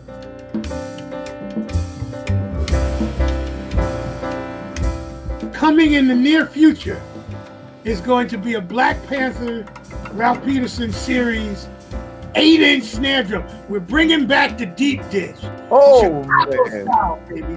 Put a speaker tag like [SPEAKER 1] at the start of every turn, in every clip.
[SPEAKER 1] Coming in the near future is going to be a Black Panther Ralph Peterson series 8-inch snare drum. We're bringing back the deep dish.
[SPEAKER 2] Oh,
[SPEAKER 1] Chicago
[SPEAKER 2] man.
[SPEAKER 1] style, baby.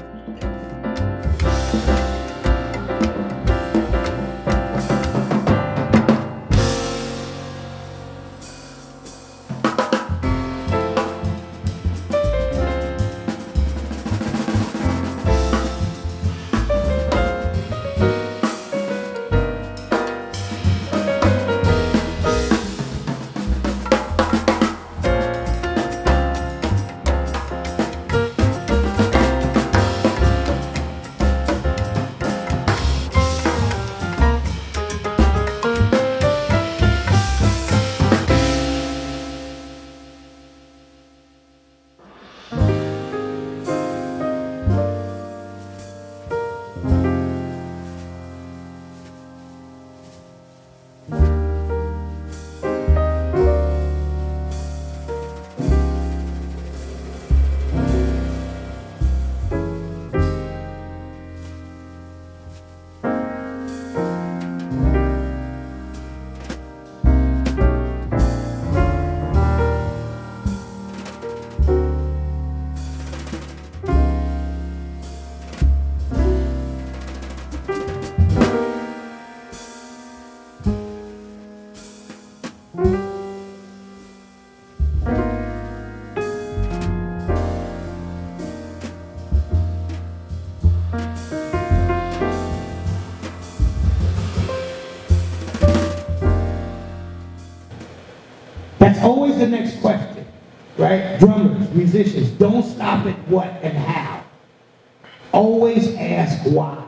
[SPEAKER 1] That's always the next question, right? Drummers, musicians, don't stop at what and how. Always ask why.